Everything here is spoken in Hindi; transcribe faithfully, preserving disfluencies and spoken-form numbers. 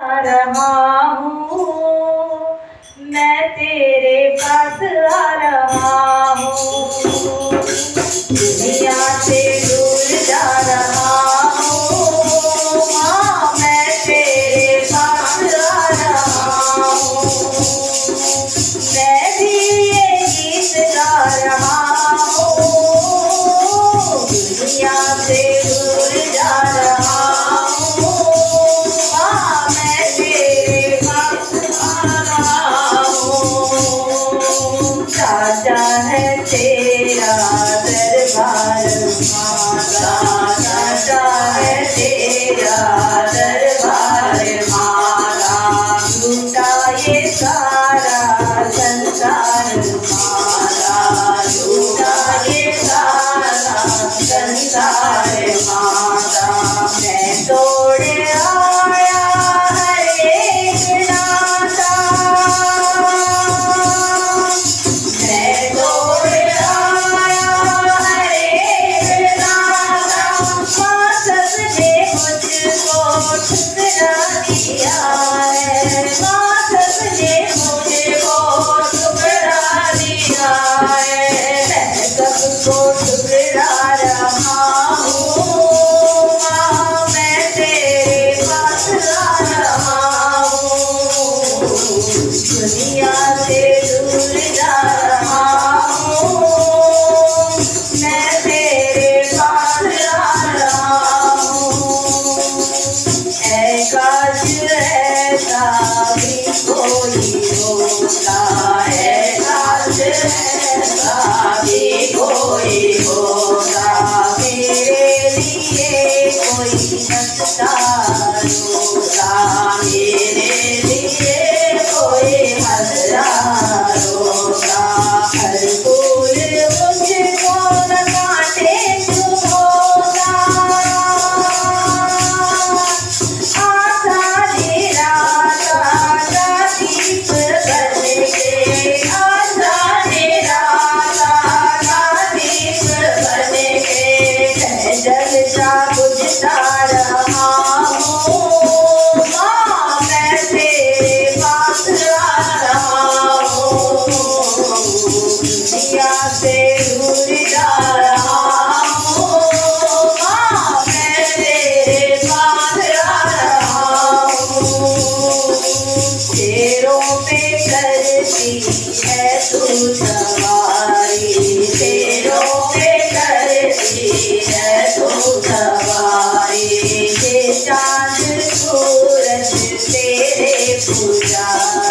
रहा हूँ मैं तेरे पास आ रहा हूँ, दुनिया से दूर जा रहा हूँ, हाँ मैं तेरे पास आ रहा हूँ। मैं भी ये गीत गा रहा हूँ, दुनिया से दूर जा रहा हूँ, हाँ मैं तेरे पास आ रहा हूँ। राजा है तेरा दरबार माता, राजा है तेरा दरबार माता, लूटा ये सारा संसार माता, लूटा ये सारा संसार माता। मैं तोड़ आया हर एक नाता, मैं तोड़ आया हर एक नाता, माँ सबने मुझको ठुकरा दिया है, माँ सबने मुझको ठुकरा दिया है। मैं सबको ठुकरा रहा हूँ, माँ मैं तेरे पास आ रहा हूँ, दुनिया से दूर जा रहा हूँ, मैं तेरे पास आ रहा हूँ। ऐ काश ऐसा भी कोई होता, ऐ काश ऐसा भी कोई होता, मेरे लिए कोई हंसता रोता, मेरे लिए कोई हंसता रोता। हर फूल मुझको न काटे क्यों होता, आसानी राता का दीप बन के, आसानी राता का दीप बन के, मैं जलता बुझता रहा हूँ, माँ मैं तेरे पास आ रहा हूँ, दुनिया से दूर जा रहा हूँ, माँ मैं तेरे पास आ रहा हूँ। तेरों पे करती है तू सवारी, तेरों पे करती है तू सवारी, ये चाँद सूरज तेरे पुजारी,